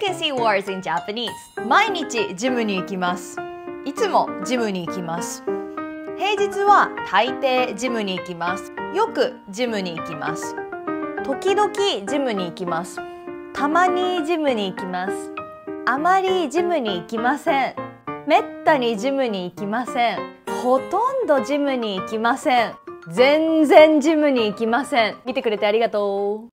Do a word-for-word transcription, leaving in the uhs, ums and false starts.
Frequency words in Japanese 毎日ジムに行きます。いつもジムに行きます。平日は大抵ジムに行きます。よくジムに行きます。時々ジムに行きます。たまにジムに行きます。あまりジムに行きません。めったにジムに行きません。ほとんどジムに行きません。全然ジムに行きません。見てくれてありがとう。